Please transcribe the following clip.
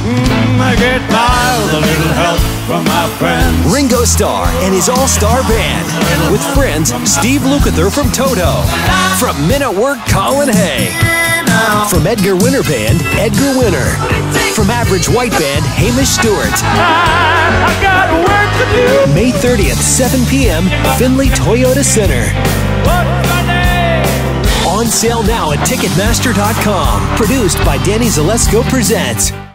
I get by with a little help from my friends. Ringo Starr and his all-star band. With friends, Steve Lukather from Toto. From Men at Work, Colin Hay. From Edgar Winter Band, Edgar Winter. From Average White Band, Hamish Stewart. I got work to do. May 30th, 7 p.m., Findlay Toyota Center. What's my name? On sale now at Ticketmaster.com. Produced by Danny Zalesko Presents.